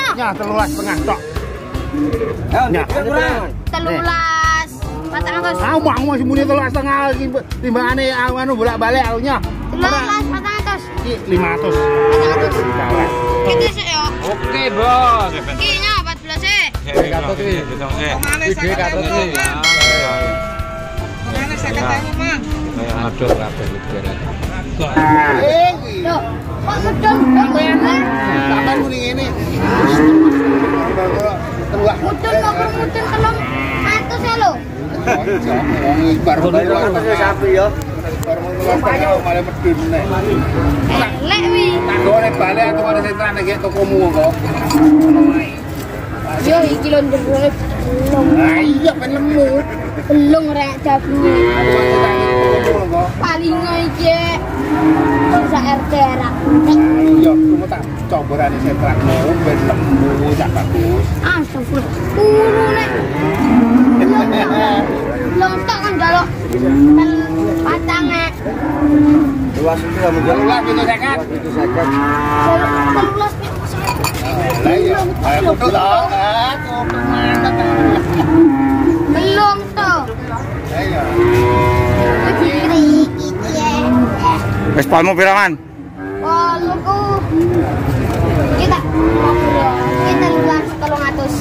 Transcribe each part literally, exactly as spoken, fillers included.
Nyah telulas setengah tok. Nyah Telulas patang atus. Ah, mau masih muni telulas setengah iki timbangane anu bolak-balik aku nyah. Telulas patang atus. Iki lima ratus. Patang atus. Kalah. Gitu sih ya. Oke, Bos. Iki nya empat belas e. Katut iki. Mangane katut iki. Mangane sakit ewu, Mang. Kayak adol kabeh iki. Eh, Loh, kok medon sampean sampean muni ngene. Telulas. mudun ngopo mudun telung atus ya lho. Baru sapi ya. Baru malah medun nek. Elek wi. Tak gore balik atau ada sentra nek tokomu kok. Yo iki lho njebule belum. Ah iya ben lemu. Belum rek dagunge. Paling iki bisa R T rak. Iya, kamu tak coborane sentra mau ben lemu tak bagus. Astagfirullah. Ulu nek. Lontok kan jaluk. Patange. Luas itu kamu jalan. Telulas itu sekat. Itu sakit. Telulas. Lah iya, ayo betul toh. Ah, kok mana Belum toh. Ayo. Wis palmu pira, Man? Waluku. Kita kita luas telung atus.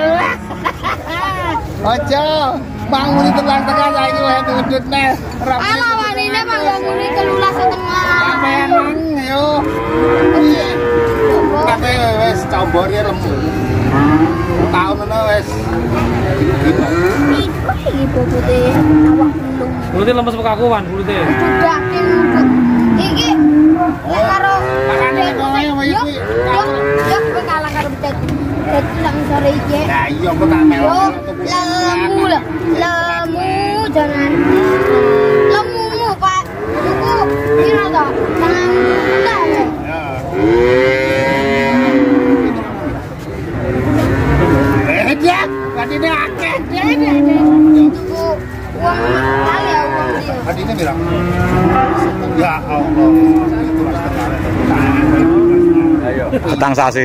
Ojo, bangun itu lang tengah saiki wae ngedutne. Ala wanine bangunine telulas setengah. Sampean nang yo. Kabeh wis combore lemu. Taun ngono wis. Iki bobote awak belum. Kulite lemes pekakuan kulite. Sudah kin iki karo Makane kowe yo yo yo yo kowe kalah karo bedet. Dadi lang sore iki. Lah iya kok tak melu. Yo lemu lah. Lemu jangan. Lemumu Pak. Tuku piro to? Tangan enggak ya. Eh, Jack, badine akeh. Tuku uang mahal ya uang dia. Badine piro? Ya Allah. Ayo. Utang sasi.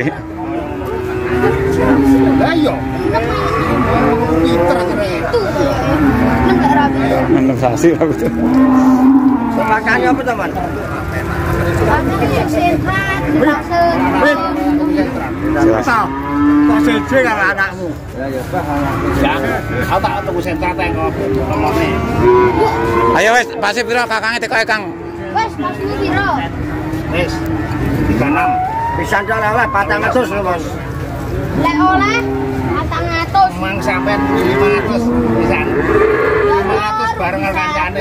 Lah iya. Pinter kere. Tuh. Enggak rapi. Enam sasi aku tuh. Makannya apa, teman? Aku yang sehat, langsung. Silakan. Kok seje karo anakmu? Ya, aku tak tuku sentra teh kok lemone. Ayo wis, pasti pira kakange teko Kang. Wes, Mas ini piro? Wis. tiga puluh enam. Pisan oleh patang atus lho, Bos. Lek oleh patang atus. Mang sampean lima ratus pisan. lima ratus bareng karo kancane.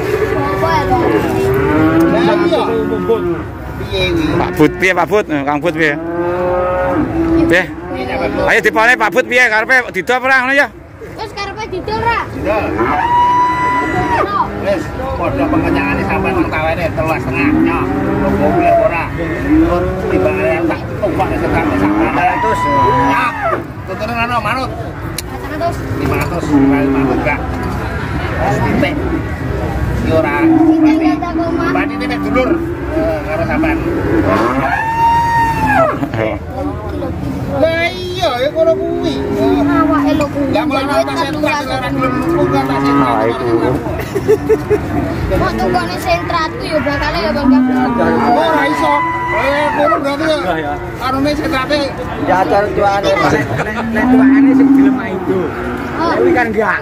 Lah iya. Piye iki? Pak Bud piye, Pak Bud? Kang Bud piye? Piye? Ayo dipone Pak Bud piye karepe didol ora ngono ya? Wes karepe didol ra? Sudah. Wis, padha pengenyangane sampean nang tawene telulas setengah nyo. Kok boleh ora? Terus timbangane tak tumpak nek sampean sampean ratus. Ya. Tutune ana manut. patang atus. lima ratus, lima ratus enggak. Wis titik. Iki ora. Titik ada koma. Badine nek dulur karo sampean. Lah iya, ya kono kuwi. Awake lho kuwi. Lah mulane tak sentra ora gelem nuku kan tak sentra. Ah, itu. Kok tukone sentratu ya bakale ya Bang. Ora iso. Eh, kono berarti ya. Arune sentrate Ya acar tuane. Nek tuane sing gelem itu. Kuwi kan enggak.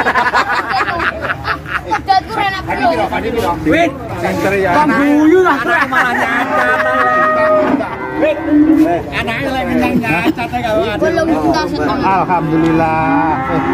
Padatku rene Padi piro? Padi piro? Wit, senter ya. Bang guyu lah kok malah nyacat. Wit. Anake lek nang nyacat karo belum entas setengah. Alhamdulillah.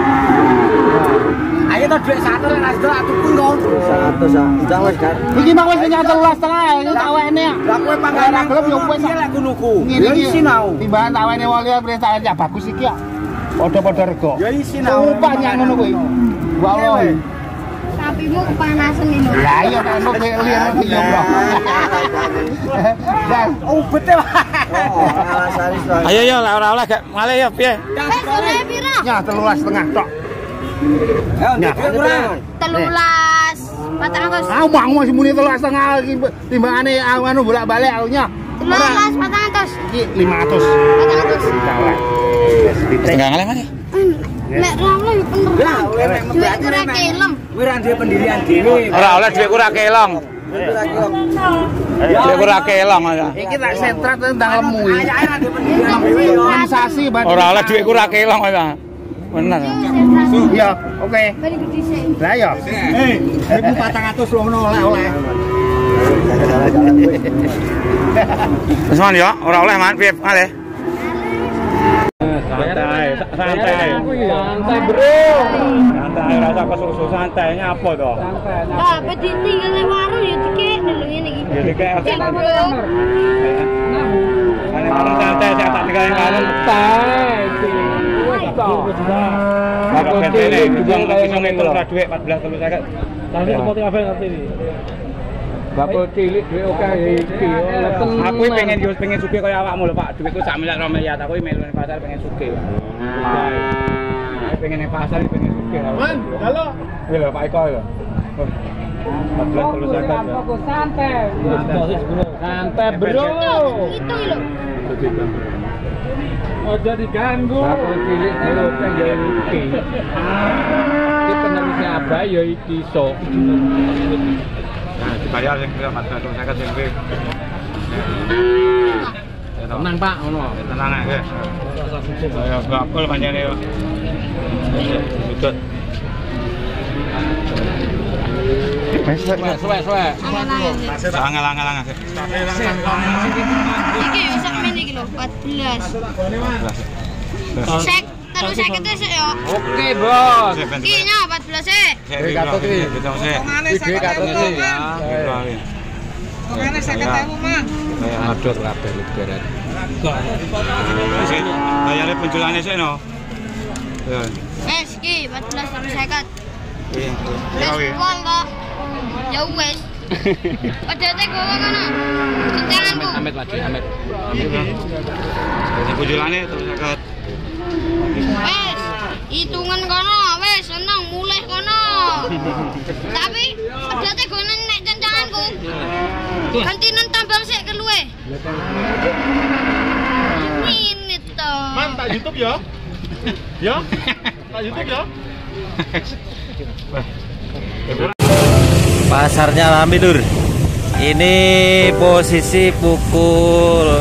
Ayo to dhuwit satu lek rasdo aku pun kok. satu sa. Udah wis kan. Iki mah wis nyata telulas setengah iki tak wene. Lah kowe panggalan gelem yo wis lek ku nuku. Ya isi nau. Timbangan tak wene wali perintah ya bagus iki ya. Padha-padha rego. Ya isi nau. Rupanya ngono kuwi. Wallah. Sapimu kepanasan ini. Lah iya nek ono liyan yo bro. Lah Ubete wae. Ayo yo ora oleh gak malih yo piye? Wes sore piro? nyah telulas setengah tok. Ayo Telulas patang atus. Ah mau masih muni telulas setengah iki timbangane anu bolak-balik aku nyah. Telulas patang atus. Iki lima ratus. Patang atus. Enggak ngalih Mas. Nek ramu ya bener. Duit ora kelem. Kuwi ra duwe pendirian dhewe. Ora oleh dhuwitku ora kelong. Dhuwitku ora kelong aja. Iki tak sentra tentang lemu iki. Organisasi Ora oleh dhuwitku ora kelong aja. Bener. Iya, oke. Balik ke dhisik. Lah ya. Eh, seribu empat ratus lono oleh-oleh. Wis man ya, ora oleh man piye ngalih. Santai, santai. Santai, Bro. Santai, rasa kesusu santainya apa toh? Ah, pedi tinggal di warung ya dikene lho ngene iki. Jadi kayak Cek, Bro. Ane warung santai saya tak tinggalin warung. Santai. Aku bentene juga bisa ngitung ra dhuwit empat belas terus saya. Tadi mau tinggal ngerti iki. Bapak cilik duit oke iki. Aku pengen yo pengen sugih kaya awakmu lho Pak. Duitku sak miliar rong miliar. Aku melu nang pasar pengen sugih. Aku pengen nang pasar pengen sugih. Man, halo. Iya lho Pak Eko lho. empat belas terus zakat. Santai. Santai, Bro. Hitung lho. Ojo diganggu. Bapak cilik duit oke ya iki. Iki penerusnya Abah ya iki sok. Nah, dibayar yang kira empat ratus saya kasih yang tenang Pak, ngono. Tenang aja. Saya bakul panjangnya yo. Ikut. Suwe, suwe, suwe. Angel-angel. Iki yo sak men iki lho empat belas. Sek terus seket sik yo. Oke, Bos. Iki nya empat belas sik. Iki katut iki. Iki katut iki ya. Pokoknya saya ketemu mah. Kayak ngadot kabeh lebaran. Bayare penjualane sik no. Ya. Wes iki empat belas terus seket. Iya. Wes uang kok. Ya wes. Padahal gowo kono. Cintanganku. Amit lagi, amit. Jadi penjualane terus zakat. Wes, hitungan kono, wes seneng mulai kono. Tapi pedate gono nek cancanganku. Gantinen tambang sik keluwe. Ini to. Man, tak YouTube ya? Ya? Tak YouTube ya? Pasarnya rame Lur. Ini posisi pukul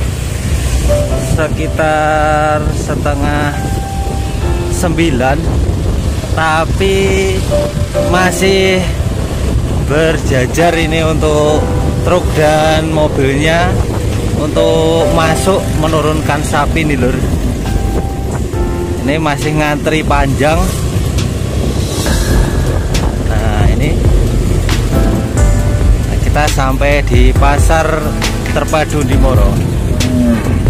sekitar setengah sembilan, tapi masih berjajar ini untuk truk dan mobilnya untuk masuk menurunkan sapi nih Lur. Ini masih ngantri panjang. Nah ini kita sampai di pasar terpadu di Moro.